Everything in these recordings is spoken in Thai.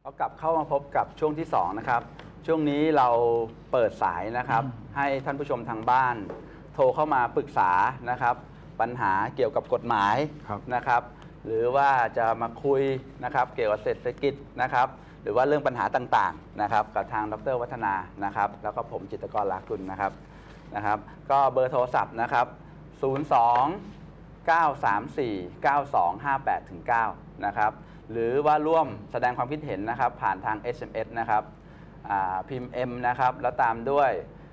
เรากลับเข้ามาพบกับช่วงที่2นะครับช่วงนี้เราเปิดสายนะครับให้ท่านผู้ชมทางบ้านโทรเข้ามาปรึกษานะครับปัญหาเกี่ยวกับกฎหมายนะครับหรือว่าจะมาคุยนะครับเกี่ยวกับเศรษฐกิจนะครับหรือว่าเรื่องปัญหาต่างๆนะครับกับทางดร.วัฒนานะครับแล้วก็ผมจิตรกร ลากุลนะครับก็เบอร์โทรศัพท์นะครับ02 934 9258-9นะครับหรือว่าร่วมแสดงความคิดเห็นนะครับผ่านทาง SMS นะครับพิมพ์ M นะครับแล้วตามด้วย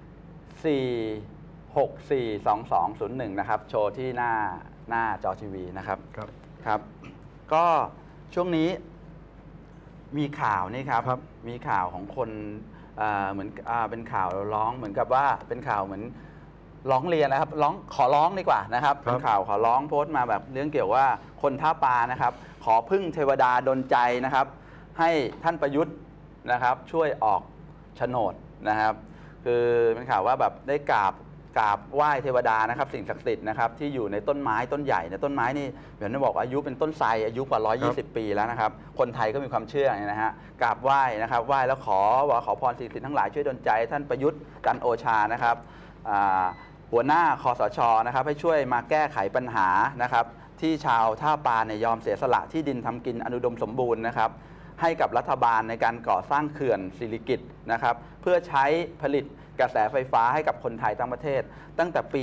4642201 นะครับโชว์ที่หน้าจอทีวีนะครับครับก็ช่วงนี้มีข่าวนี่ครับมีข่าวของคนเหมือนเป็นข่าวร้องเหมือนกับว่าเป็นข่าวเหมือนร้องเรียนนะครับขอร้องดีกว่านะครับเป็นข่าวขอร้องโพสต์มาแบบเรื่องเกี่ยวว่าคนท่าปลานะครับขอพึ่งเทวดาดลใจนะครับให้ท่านประยุทธ์นะครับช่วยออกโฉนดนะครับคือเป็นข่าวว่าแบบได้กราบไหว้เทวดานะครับสิ่งศักดิ์สิทธิ์นะครับที่อยู่ในต้นไม้ต้นใหญ่ในต้นไม้นี่เดี๋ยวจะบอกอายุเป็นต้นไทรอายุกว่า120 ปีแล้วนะครับคนไทยก็มีความเชื่อนะฮะกราบไหว้นะครับไหว้แล้วขอพรสิ่งศักดิ์สิทธิ์ทั้งหลายช่วยดลใจท่านประยุทธ์จันทร์โอชานะครับหัวหน้าคสช.นะครับให้ช่วยมาแก้ไขปัญหานะครับที่ชาวท่าปลาเนี่ยยอมเสียสละที่ดินทำกินอนุดมสมบูรณ์นะครับให้กับรัฐบาลในการก่อสร้างเขื่อนสิริกิติ์นะครับเพื่อใช้ผลิตกระแสไฟฟ้าให้กับคนไทยทั้งประเทศตั้งแต่ปี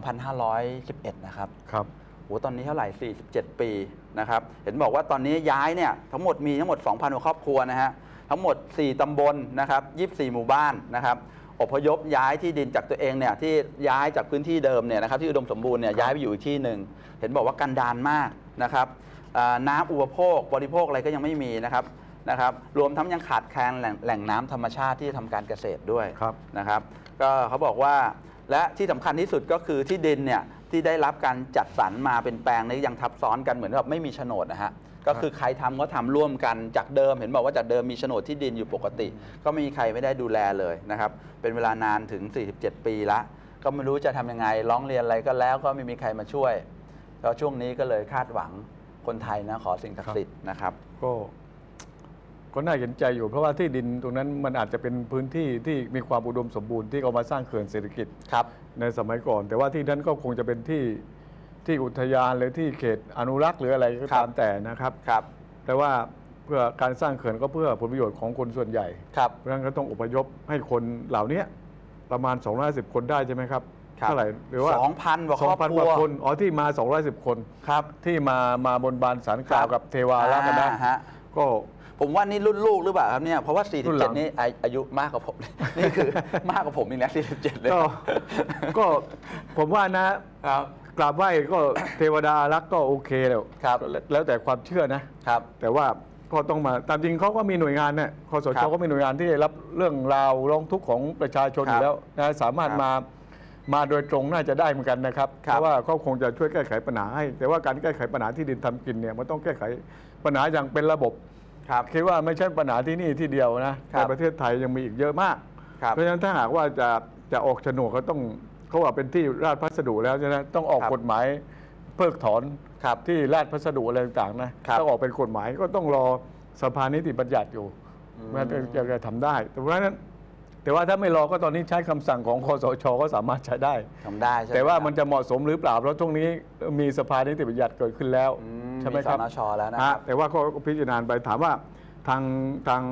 2511 นะครับโหตอนนี้เท่าไหร่ 47 ปีนะครับเห็นบอกว่าตอนนี้ย้ายเนี่ยทั้งหมด 2,000 กว่าครอบครัวนะฮะทั้งหมด 4 ตำบลนะครับ24 หมู่บ้านนะครับอพยพย้ายที่ดินจากตัวเองเนี่ยที่ย้ายจากพื้นที่เดิมเนี่ยนะครับที่อุดมสมบูรณ์เนี่ยย้ายไปอยู่อีกที่หนึ่งเห็นบอกว่ากันดารมากนะครับน้ำอุปโภคบริโภคอะไรก็ยังไม่มีนะครับรวมทั้งยังขาดแคลนแหล่งน้ำธรรมชาติที่ทำการเกษตรด้วยนะครับก็เขาบอกว่าและที่สำคัญที่สุดก็คือที่ดินเนี่ยที่ได้รับการจัดสรรมาเป็นแปลงนี้ยังทับซ้อนกันเหมือนกับไม่มีโฉนดนะฮะก็คือใครทำก็ทำร่วมกันจากเดิมเห็นบอกว่าจากเดิมมีโฉนดที่ดินอยู่ปกติก็ไม่มีใครไม่ได้ดูแลเลยนะครับเป็นเวลานานถึง47 ปีละก็ไม่รู้จะทำยังไงร้องเรียนอะไรก็แล้วก็ไม่มีใครมาช่วยแล้วช่วงนี้ก็เลยคาดหวังคนไทยนะขอสิ่งศักดิ์สิทธิ์นะครับก็น่าเห็นใจอยู่เพราะว่าที่ดินตรงนั้นมันอาจจะเป็นพื้นที่ที่มีความอุดมสมบูรณ์ที่เอามาสร้างเขื่อนเศรษฐกิจในสมัยก่อนแต่ว่าที่นั้นก็คงจะเป็นที่อุทยานหรือที่เขตอนุรักษ์หรืออะไรก็ตามแต่นะครับแต่ว่าเพื่อการสร้างเขื่อนก็เพื่อผลประโยชน์ของคนส่วนใหญ่เพราะฉะนั้นก็ต้องอพยพให้คนเหล่านี้ประมาณ250 คนได้ใช่ไหมครับเท่าไหร่หรือว่า 2,000 กว่าครอบครัวคนที่มา210 คนที่มาบนบานศาลกล่าวกับเทวารักษ์นะก็ผมว่านี่รุ่นลูกหรือเปล่าครับเนี่ยเพราะว่า47นี่อายุมากกว่าผมนี่คือมากกว่าผมอีกนะ47เลยก็ผมว่านะกราบไหว้ก็เทวดารักก็โอเคแล้วแต่ความเชื่อนะครับแต่ว่าก็ต้องมาตามจริงเขาก็มีหน่วยงานเนี่ยคสช.ก็มีหน่วยงานที่รับเรื่องราวร้องทุกข์ของประชาชนอยู่แล้วนะสามารถมาโดยตรงน่าจะได้เหมือนกันนะครับเพราะว่าเขาคงจะช่วยแก้ไขปัญหาให้แต่ว่าการแก้ไขปัญหาที่ดินทำกินเนี่ยมันต้องแก้ไขปัญหาอย่างเป็นระบบคิดว่าไม่ใช่ปัญหาที่นี่ที่เดียวนะในประเทศไทยยังมีอีกเยอะมากเพราะฉะนั้นถ้าหากว่าจะออกโฉนดเขาต้องเขาว่าเป็นที่ราชพัสดุแล้วใช่ไหมต้องออกกฎหมายเพิกถอนที่ราชพัสดุอะไรต่างๆนะต้องออกเป็นกฎหมายก็ต้องรอสภานิติบัญญัติอยู่มันจะทำได้เพราะฉะนั้นแต่ว่าถ้าไม่รอก็ตอนนี้ใช้คำสั่งของคสช.ก็สามารถใช้ได้แต่ว่ามันจะเหมาะสมหรือเปล่าเพราะตรงนี้มีสภานิติบัญญัติเกิดขึ้นแล้วใช่ไหมครับสนช.แล้วนะครับแต่ว่าก็พิจารณาไปถามว่าทาง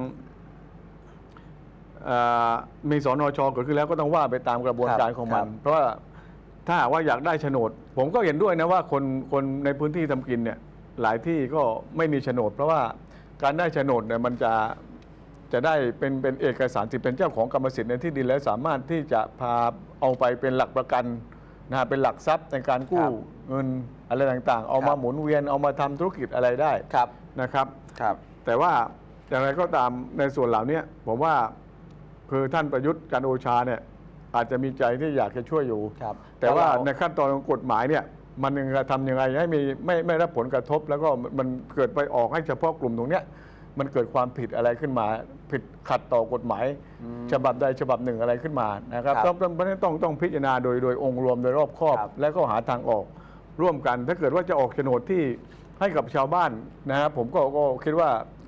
มีสนช.เกิดขึ้นแล้วก็ต้องว่าไปตามกระบวนการของมันเพราะว่าถ้าว่าอยากได้โฉนดผมก็เห็นด้วยนะว่าคนในพื้นที่ทำกินเนี่ยหลายที่ก็ไม่มีโฉนดเพราะว่าการได้โฉนดเนี่ยมันจะได้เป็นเอกสารที่เป็นเจ้าของกรรมสิทธิ์ในที่ดินแล้วสามารถที่จะพาเอาไปเป็นหลักประกันนะเป็นหลักทรัพย์ในการกู้เงินอะไรต่างๆเอามาหมุนเวียนเอามาทำธุรกิจอะไรได้นะครับแต่ว่าอย่างไรก็ตามในส่วนเหล่านี้ผมว่าคือท่านประยุทธ์จันทร์โอชาเนี่ยอาจจะมีใจที่อยากจะช่วยอยู่แต่ว่าในขั้นตอนของกฎหมายเนี่ยมันจะทำยังไงให้ไม่รับผลกระทบแล้วก็มันเกิดไปออกให้เฉพาะกลุ่มตรงเนี้ยมันเกิดความผิดอะไรขึ้นมาผิดขัดต่อกฎหมายฉบับใดฉบับหนึ่งอะไรขึ้นมานะครับต้องพิจารณาโดยองค์รวมโดยรอบคอบและก็หาทางออกร่วมกันถ้าเกิดว่าจะออกโฉนดที่ให้กับชาวบ้านนะครับผมก็คิดว่า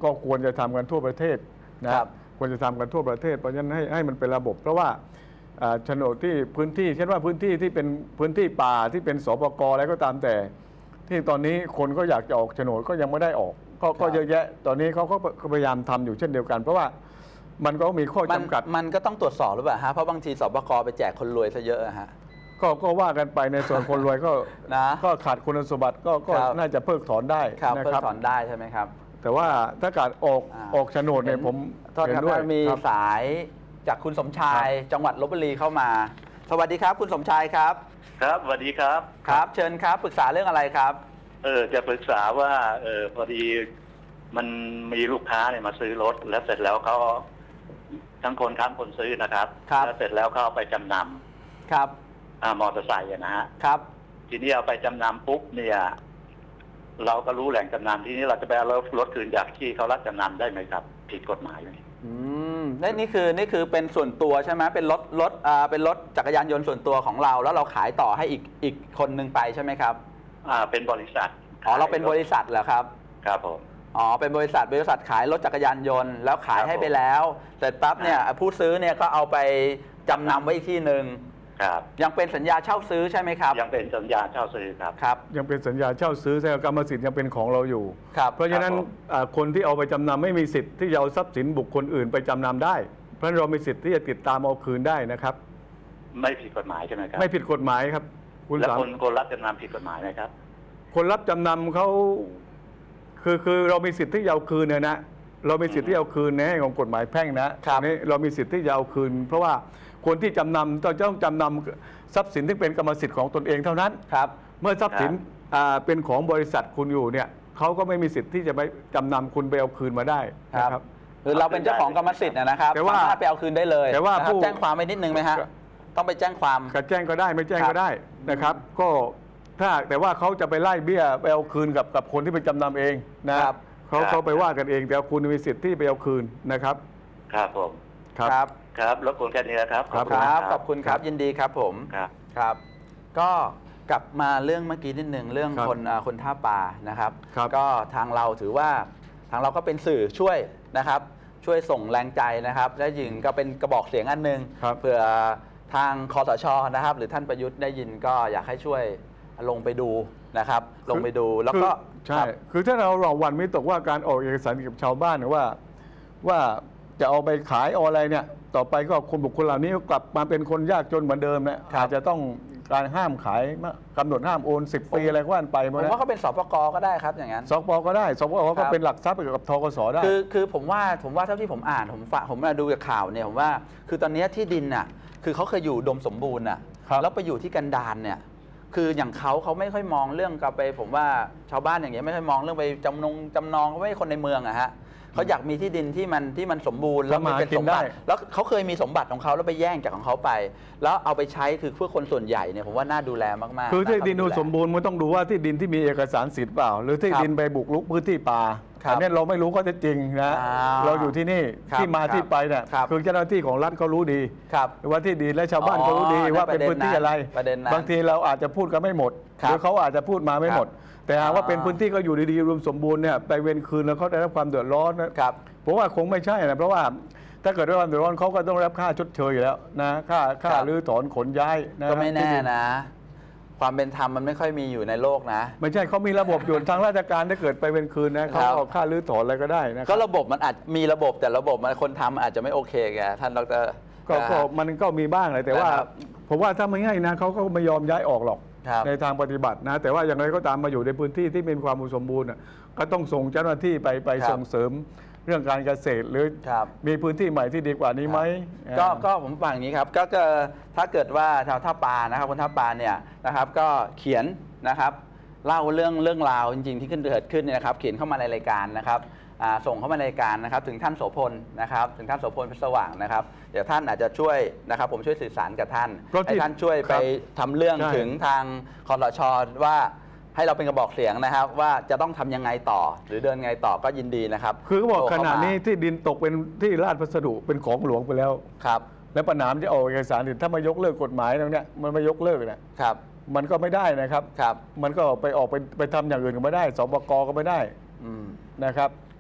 ก็ควรจะทำกันทั่วประเทศนะครับ ควรจะทำกันทั่วประเทศเพราะฉะนั้นให้มันเป็นระบบ เพราะว่าโฉนดที่พื้นที่เช่นว่าพื้นที่ที่เป็นพื้นที่ป่าที่เป็นสปกอะไรก็ตามแต่ที่ตอนนี้คนก็อยากจะออกโฉนดก็ยังไม่ได้ออกก็เยอะแยะตอนนี้เขาก็พยายามทำอยู่เช่นเดียวกัน เพราะว่ามันก็มีข้อจำกัดมันก็ต้องตรวจสอบหรือเปล่าฮะเพราะบางทีสปกไปแจกคนรวยซะเยอะฮะก็ว่ากันไปในส่วนคนรวยก็นะก็ขาดคุณสมบัติก็น่าจะเพิกถอนได้นะครับเพิกถอนได้ใช่ไหมครับแต่ว่าถ้าการออกโฉนดเนี่ยผมเห็นด้วยมีสายจากคุณสมชายจังหวัดลพบุรีเข้ามาสวัสดีครับคุณสมชายครับครับสวัสดีครับครับเชิญครับปรึกษาเรื่องอะไรครับจะปรึกษาว่าพอดีมันมีลูกค้าเนี่ยมาซื้อรถแล้วเสร็จแล้วเขาทั้งคนค้ำคนซื้อนะครับแล้วเสร็จแล้วเขาเอาไปจำนำครับมอเตอร์ไซค์นะฮะครับทีนี้เอาไปจำนำปุ๊บเนี่ยเราก็รู้แหล่งจำนำทีนี้เราจะไปเอารถคืนจากที่เขารับจำนำได้ไหมครับผิดกฎหมายไหมนี่คือเป็นส่วนตัวใช่ไหมเป็นรถจักรยานยนต์ส่วนตัวของเราแล้วเราขายต่อให้อีกคนนึงไปใช่ไหมครับเป็นบริษัทเราเป็นบริษัทเหรอครับครับผมเป็นบริษัทขายรถจักรยานยนต์แล้วขายให้ไปแล้วเสร็จปั๊บเนี่ยผู้ซื้อเนี่ยก็เอาไปจำนำไว้ที่หนึ่งยังเป็นสัญญาเช่าซื้อใช่ไหมครับยังเป็นสัญญาเช่าซื้อครับยังเป็นสัญญาเช่าซื้อแต่กรรมสิทธิ์ยังเป็นของเราอยู่เพราะฉะนั้นคนที่เอาไปจำนำไม่มีสิทธิ์ที่จะเอาทรัพย์สินบุคคลอื่นไปจำนำได้เพราะเรามีสิทธิ์ที่จะติดตามเอาคืนได้นะครับไม่ผิดกฎหมายใช่ไหมครับไม่ผิดกฎหมายครับแล้วคนรับจำนำผิดกฎหมายไหมครับคนรับจำนำเขาคือเรามีสิทธิ์ที่จะเอาคืนเนี่ยนะเรามีสิทธิ์ที่เอาคืนในของกฎหมายแพ่งนะนี่เรามีสิทธิ์ที่จะเอาคืนเพราะว่าคนที่จำนำต้องจำนำทรัพย์สินที่เป็นกรรมสิทธิ์ของตนเองเท่านั้นครับเมื่อทรัพย์สินเป็นของบริษัทคุณอยู่เนี่ยเขาก็ไม่มีสิทธิ์ที่จะไปจำนำคุณไปเอาคืนมาได้นะครับคือเราเป็นเจ้าของกรรมสิทธิ์นะครับสามารถไปเอาคืนได้เลยแต่ว่าผู้แจ้งความไปนิดนึงไหมฮะต้องไปแจ้งความแจ้งก็ได้ไม่แจ้งก็ได้นะครับก็แต่ว่าเขาจะไปไล่เบี้ยไปเอาคืนกับคนที่ไปจำนำเองนะครับเขาไปว่ากันเองแต่คุณมีสิทธิ์ที่ไปเอาคืนนะครับครับผมครับรบกวนแค่นี้นะครับขอบคุณครับยินดีครับผมครับก็กลับมาเรื่องเมื่อกี้นิดนึงเรื่องคนท่าปลานะครับก็ทางเราถือว่าทางเราก็เป็นสื่อช่วยนะครับช่วยส่งแรงใจนะครับและยิงก็เป็นกระบอกเสียงอันหนึ่งเผื่อทางคสช.นะครับหรือท่านประยุทธ์ได้ยินก็อยากให้ช่วยลงไปดูนะครับลงไปดูแล้วก็ใช่คือถ้าเราวันไม่ตกว่าการออกเอกสารกับชาวบ้านหรือว่าจะเอาไปขายอะไรเนี่ยต่อไปก็คนบุคคลเหล่านี้กลับมาเป็นคนยากจนเหมือนเดิมนะอาจจะต้องการห้ามขายกำหนดห้ามโอน10 ปีอะไรก็ว่าไปผมว่าเขาเป็นสปก.ก็ได้ครับอย่างนั้นสปก.ก็ได้สปก.ก็เป็นหลักทรัพย์กับธกส.ได้คือผมว่าเท่าที่ผมอ่านผมมาดูจากข่าวเนี่ยผมว่าคือตอนนี้ที่ดินน่ะคือเขาเคยอยู่อุดมสมบูรณ์น่ะแล้วไปอยู่ที่กันดารเนี่ยคืออย่างเขาไม่ค่อยมองเรื่องกับไปผมว่าชาวบ้านอย่างเงี้ยไม่ค่อยมองเรื่องไปจำนองเขาไม่ใช่คนในเมืองอะฮะเขาอยากมีที่ดินที่มันสมบูรณ์แล้วมันเป็นสมบัติแล้วเขาเคยมีสมบัติของเขาแล้วไปแย่งจากของเขาไปแล้วเอาไปใช้คือเพื่อคนส่วนใหญ่เนี่ยผมว่าน่าดูแลมากๆคือที่ดินสมบูรณ์มันต้องดูว่าที่ดินที่มีเอกสารสิทธิ์เปล่าหรือที่ดินไปบุกรุกพื้นที่ป่าอันนี้เราไม่รู้ข้อเท็จจริงนะเราอยู่ที่นี่ที่มาที่ไปเนี่ยคือเจ้าหน้าที่ของรัฐเขารู้ดีว่าที่ดินและชาวบ้านเขารู้ดีว่าเป็นพื้นที่อะไรบางทีเราอาจจะพูดกันไม่หมดหรือเขาอาจจะพูดมาไม่หมดแต่หากว่าเป็นพื้นที่ก็อยู่ดีๆรวมสมบูรณ์เนี่ยไปเว้นคืนแล้วเขาได้รับความเดือดร้อนนะครับผมว่าคงไม่ใช่นะเพราะว่าถ้าเกิดได้รับความเดือดร้อนเขาก็ต้องรับค่าชดเชยอยู่แล้วนะค่ารื้อถอนขนย้ายนะก็ไม่แน่นะความเป็นธรรมมันไม่ค่อยมีอยู่ในโลกนะไม่ใช่เขามีระบบอยู่ทางราชการถ้าเกิดไปเว้นคืนนะเขาเอาค่ารื้อถอนอะไรก็ได้นะก็ระบบมันอาจมีระบบแต่ระบบมันคนทำอาจจะไม่โอเคแกท่านดร. ก็มันก็มีบ้างเลยแต่ว่าผมว่าถ้าไม่ง่ายนะเขาก็ไม่ยอมย้ายออกหรอกในทางปฏิบัตินะแต่ว่าอย่างไรก็ตามมาอยู่ในพื้นที่ที่เป็นความอุดมสมบูรณ์ก็ต้องส่งเจ้าหน้าที่ไปส่งเสริมเรื่องการเกษตรหรือมีพื้นที่ใหม่ที่ดีกว่านี้ไหมก็ผมฟังอย่างนี้ครับก็ถ้าเกิดว่าชาวท่าปลานะครับคนท่าปลาเนี่ยนะครับก็เขียนนะครับเล่าเรื่องราวจริงๆที่เกิดขึ้นเนี่ยนะครับเขียนเข้ามาในรายการนะครับส่งเข้ามาในรายการนะครับถึงท่านโสพลนะครับถึงท่านโสพลเพชรสว่างนะครับเดี๋ยวท่านอาจจะช่วยนะครับผมช่วยสื่อสารกับท่านให้ท่านช่วยไปทำเรื่องถึงทางคสช.ว่าให้เราเป็นกระบอกเสียงนะครับว่าจะต้องทำยังไงต่อหรือเดินไงต่อก็ยินดีนะครับคือเขาบอกขณะนี้ที่ดินตกเป็นที่ราชพัสดุเป็นของหลวงไปแล้วครับและปัญหาจะออกเอกสารถ้ามายกเลิกกฎหมายตรงนี้มันไม่ยกเลิกนะครับมันก็ไม่ได้นะครับครับมันก็ไปทำอย่างอื่นก็ไม่ได้สปก.ก็ไม่ได้นะครับ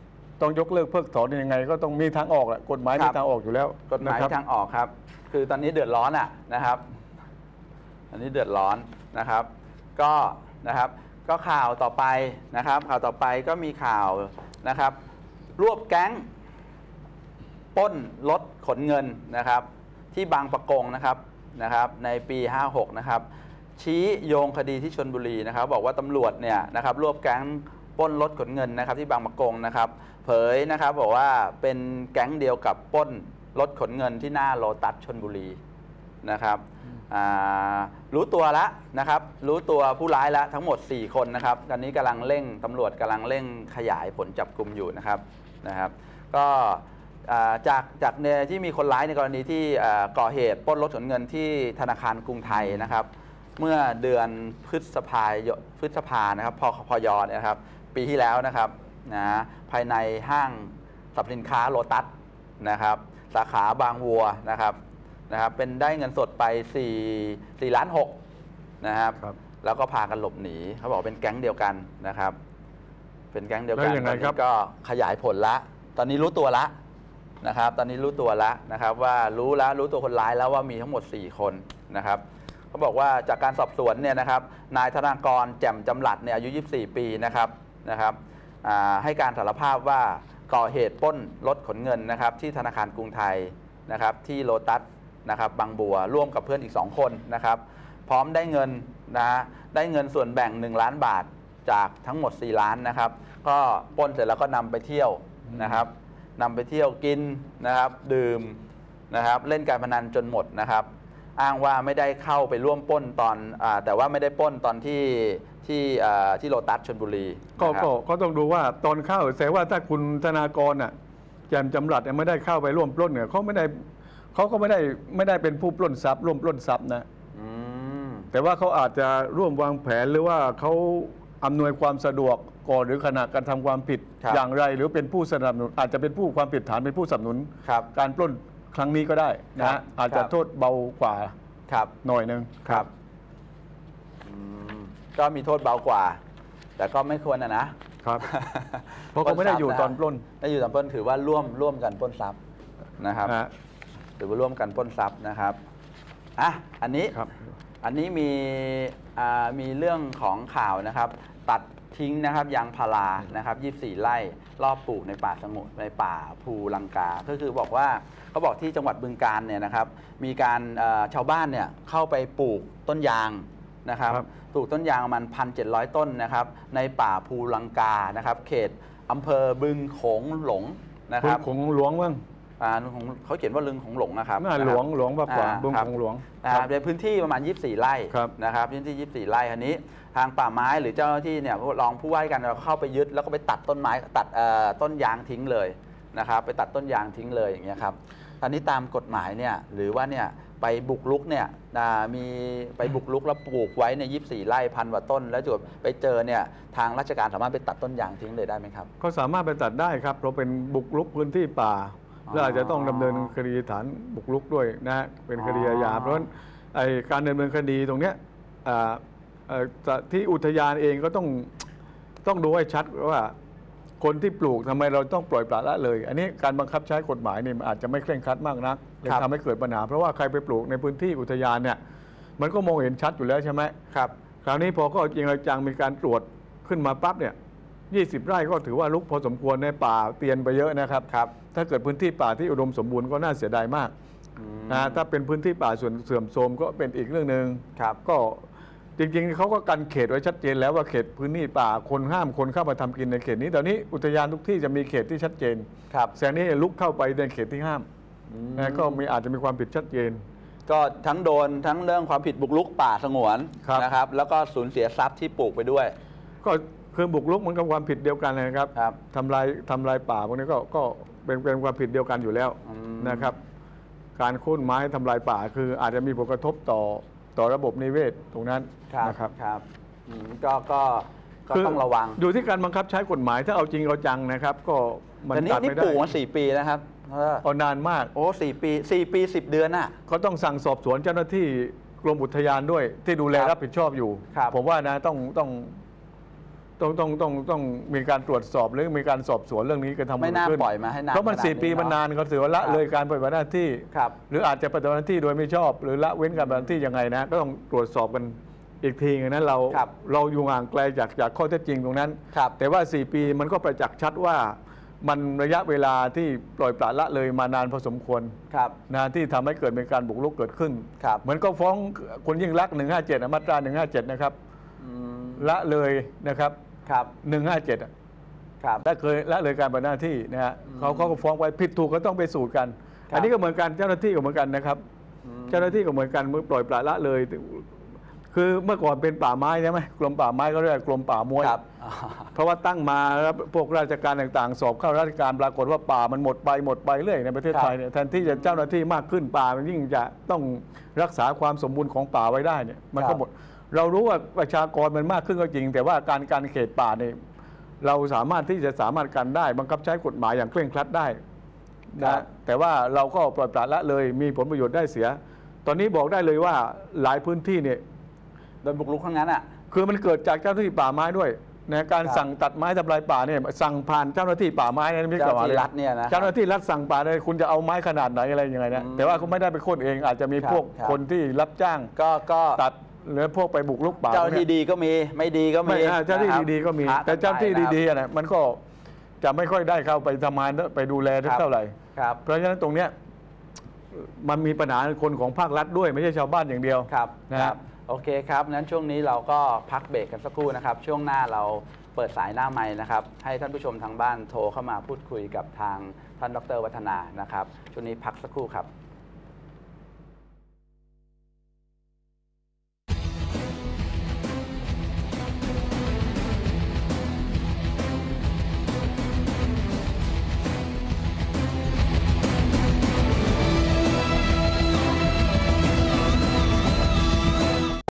ต้องยกเลิกเพิกถอนยังไงก็ต้องมีทางออกแหละกฎหมายมีทางออกอยู่แล้วกฎหมายนะครับทางออกครับ คือตอนนี้เดือดร้อนนะครับอันนี้เดือดร้อนนะครับก็นะครับก็ข่าวต่อไปนะครับข่าวต่อไปก็มีข่าวนะครับรวบแก๊งปล้นรถขนเงินนะครับที่บางปะกงนะครับในปี 56นะครับชี้โยงคดีที่ชลบุรีนะครับบอกว่าตำรวจเนี่ยนะครับรวบแก๊งปล้นรถขนเงินนะครับที่บางปะกงนะครับเผยนะครับบอกว่าเป็นแก๊งเดียวกับปล้นรถขนเงินที่หน้าโลตัสชลบุรีนะครับรู้ตัวแล้วนะครับรู้ตัวผู้ร้ายแล้วทั้งหมด4คนนะครับตอนนี้กำลังเร่งตำรวจกำลังเร่งขยายผลจับกลุ่มอยู่นะครับก็จากที่มีคนร้ายในกรณีที่ก่อเหตุปล้นรถขนเงินที่ธนาคารกรุงไทยนะครับเมื่อเดือนพฤษภานะครับพยนะครับปีที่แล้วนะครับภายในห้างสรรพสินค้าโลตัสนะครับสาขาบางวัวนะครับเป็นได้เงินสดไป4 ล้าน 6นะครับแล้วก็พากันหลบหนีเขาบอกเป็นแก๊งเดียวกันนะครับเป็นแก๊งเดียวกันตอนนี้ก็ขยายผลละตอนนี้รู้ตัวละนะครับตอนนี้รู้ตัวแล้วนะครับว่ารู้ตัวคนร้ายแล้วว่ามีทั้งหมด4คนนะครับเขาบอกว่าจากการสอบสวนเนี่ยนะครับนายธนากรแจ่มจำหลัดเนี่ยอายุ24 ปีนะครับให้การสารภาพว่าก่อเหตุปล้นรถขนเงินนะครับที่ธนาคารกรุงไทยนะครับที่โลตัสนะครับบางบัวร่วมกับเพื่อนอีก2คนนะครับพร้อมได้เงินได้เงินส่วนแบ่ง1 ล้านบาทจากทั้งหมด4 ล้านนะครับก็ปล้นเสร็จแล้วก็นำไปเที่ยวนะครับนำไปเที่ยวกินนะครับดื่มนะครับเล่นการพนันจนหมดนะครับอ้างว่าไม่ได้เข้าไปร่วมปล้นตอนแต่ว่าไม่ได้ปล้นตอนที่โลตัสชลบุรีก็ต้องดูว่าตอนเข้าแสดงว่าถ้าคุณธนากรแจ่มจำหลัดไม่ได้เข้าไปร่วมปล้นเนี่ยเขาก็ไม่ได้เป็นผู้ปล้นทรัพย์ร่วมปล้นทรัพย์นะแต่ว่าเขาอาจจะร่วมวางแผนหรือว่าเขาอำนวยความสะดวกก่อนหรือขณะการทำความผิดอย่างไรหรือเป็นผู้สนับสนุนอาจจะเป็นผู้ความผิดฐานเป็นผู้สนับสนุนการปล้นครั้งนี้ก็ได้นะอาจจะโทษเบากว่าหน่อยนึงครับก็มีโทษเบากว่าแต่ก็ไม่ควรนะครับเพราะเขาไม่ได้อยู่ตอนปล้นได้อยู่ตอนปล้นถือว่าร่วมกันปล้นทรัพย์นะครับถือว่าร่วมกันปล้นทรัพย์นะครับอันนี้มีเรื่องของข่าวนะครับตัดทิ้งนะครับยางพารานะครับ24 ไร่รอบปลูกในป่าสงบในป่าภูลังกาก็คือบอกว่าเขาบอกที่จังหวัดบึงกาฬเนี่ยนะครับมีการชาวบ้านเนี่ยเข้าไปปลูกต้นยางนะครับปลูกต้นยางประมาณ 1,700 ต้นนะครับในป่าภูลังกานะครับเขตอำเภอบึงโขงหลงนะครับบึงโขงหลวงมั้งเขาเขียนว่าลึงของหลงนะครับหลวงมากกว่าบึงของหลวงในพื้นที่ประมาณ24 ไร่นะครับพื้นที่24 ไร่อันนี้ทางป่าไม้หรือเจ้าหน้าที่เนี่ยรองผู้ว่าการเราเข้าไปยึดแล้วก็ไปตัดต้นไม้ตัดต้นยางทิ้งเลยนะครับไปตัดต้นยางทิ้งเลยอย่างเงี้ยครับตอนนี้ตามกฎหมายเนี่ยหรือว่าเนี่ยไปบุกรุกเนี่ยมีไปบุกรุกแล้วปลูกไว้ใน24 ไร่1,000 กว่าต้นแล้วจุดไปเจอเนี่ยทางราชการสามารถไปตัดต้นยางทิ้งเลยได้ไหมครับก็สามารถไปตัดได้ครับเพราะเป็นบุกรุกพื้นที่ป่าแล้วอาจจะต้องดำเนินคดีฐานบุกรุกด้วยนะเป็นคดีอาญาเพราะฉะนั้นการดำเนินคดีตรงเนี้ยที่อุทยานเองก็ต้องดูให้ชัดว่าคนที่ปลูกทำไมเราต้องปล่อยปละละเลยอันนี้การบังคับใช้กฎหมายเนี่ยอาจจะไม่เคร่งครัดมากนักเลยทำให้เกิดปัญหาเพราะว่าใครไปปลูกในพื้นที่อุทยานเนี่ยมันก็มองเห็นชัดอยู่แล้วใช่ไหมครับคราวนี้พอก็จริงจังมีการตรวจขึ้นมาปั๊บเนี่ย20 ไร่ก็ถือว่าลุกพอสมควรในป่าเตียนไปเยอะนะครับถ้าเกิดพื้นที่ป่าที่อุดมสมบูรณ์ก็น่าเสียดายมากถ้าเป็นพื้นที่ป่าส่วนเสื่อมโทรมก็เป็นอีกเรื่องหนึ่งก็จริงๆเขาก็กันเขตไว้ชัดเจนแล้วว่าเขตพื้นที่ป่าคนห้ามคนเข้ามาทำกินในเขตนี้ตอนนี้อุทยานทุกที่จะมีเขตที่ชัดเจนแสดงนี้ลุกเข้าไปในเขตที่ห้ามก็อาจจะมีความผิดชัดเจนก็ทั้งโดนทั้งเรื่องความผิดบุกรุกป่าสงวนนะครับแล้วก็สูญเสียทรัพย์ที่ปลูกไปด้วยก็คือบุกรุกมันก็ความผิดเดียวกันเลยครับทำลายป่าพวกนี้ก็เป็นความผิดเดียวกันอยู่แล้วนะครับการโค่นไม้ทำลายป่าคืออาจจะมีผลกระทบต่อระบบนิเวศตรงนั้นนะครับก็ต้องระวังอยู่ที่การบังคับใช้กฎหมายถ้าเอาจริงเอาจังนะครับก็มันตัดไม่ได้นี่ปลูกมา4 ปีนะครับนานมาก 4 ปี 10 เดือนน่ะก็ต้องสั่งสอบสวนเจ้าหน้าที่กรมอุทยานด้วยที่ดูแลรับผิดชอบอยู่ผมว่านะต้องต้องมีการตรวจสอบหรือมีการสอบสวนเรื่องนี้กระทำไม่น่าขึ้นปล่อยมาให้นานเพราะมันขนาด 4 ปีมันนานเขาถือว่าละเลยการปฏิบัติหน้าที่ครับหรืออาจจะปฏิบัติหน้าที่โดยไม่ชอบ หรือละเว้นการปฏิบัติหน้าที่ยังไงนะก็ต้องตรวจสอบกันอีกทีนึงนั้นเราอยู่ห่างไกลจากข้อเท็จจริงตรงนั้น แต่ว่า 4 ปีมันก็ประจักษ์ชัดว่ามันระยะเวลาที่ปล่อยปละละเลยมานานพอสมควรนะที่ทำให้เกิดเป็นการบุกรุกเกิดขึ้นเหมือนก็ฟ้องคุณยิ่งลักษณ์157มาตรา157นะครับละเลยนะครับ157และเคยละเลยการปฏิบัติหน้าที่นะฮะเขาก็ฟ้องไว้ผิดถูกก็ต้องไปสูตรกันอันนี้ก็เหมือนกันเจ้าหน้าที่ก็เหมือนกันนะครับเจ้าหน้าที่ก็เหมือนกันเมื่อปล่อยปละละเลยคือเมื่อก่อนเป็นป่าไม้ใช่ไหมกรมป่าไม้ก็เรียกกรมป่ามวยเพราะว่าตั้งมาแล้วพวกราชการต่างๆสอบเข้าราชการปรากฏว่าป่ามันหมดไปเรื่อยในประเทศไทยเนี่ยแทนที่จะเจ้าหน้าที่มากขึ้นป่ามันยิ่งจะต้องรักษาความสมบูรณ์ของป่าไว้ได้เนี่ยมันก็หมดเรารู้ว่าประชากรมันมากขึ้นก็จริงแต่ว่าการเขตป่าเนี่ยเราสามารถที่จะสามารถกันได้บังคับใช้กฎหมายอย่างเคร่งครัดได้นะแต่ว่าเราก็ปล่อยปละละเลยมีผลประโยชน์ได้เสียตอนนี้บอกได้เลยว่าหลายพื้นที่เนี่ยโดนบุกรุกทั้งนั้นอ่ะคือมันเกิดจากเจ้าหน้าที่ป่าไม้ด้วยนะการสั่งตัดไม้ทำลายป่าเนี่ยสั่งผ่านเจ้าหน้าที่ป่าไม้นะไม่ใช่เจ้าหน้าที่รัฐเนี่ยนะเจ้าหน้าที่รัฐสั่งป่าเลยคุณจะเอาไม้ขนาดไหนอะไรยังไงนะแต่ว่าเขาไม่ได้ไปโค่นเองอาจจะมีพวกคนที่รับจ้างก็ตัดหรือพวกไปบุกรุกป่าเจ้าที่ดีก็มีไม่ดีก็มีเจ้าที่ดีก็มีแต่เจ้าที่ดีๆนะมันก็จะไม่ค่อยได้เข้าไปทำงานไปดูแลเท่าไหร่เพราะฉะนั้นตรงเนี้ยมันมีปัญหาคนของภาครัฐด้วยไม่ใช่ชาวบ้านอย่างเดียวนะครับโอเคครับนั้นช่วงนี้เราก็พักเบรกกันสักครู่นะครับช่วงหน้าเราเปิดสายหน้าไมค์นะครับให้ท่านผู้ชมทางบ้านโทรเข้ามาพูดคุยกับทางท่านดร.วัฒนานะครับช่วงนี้พักสักครู่ครับ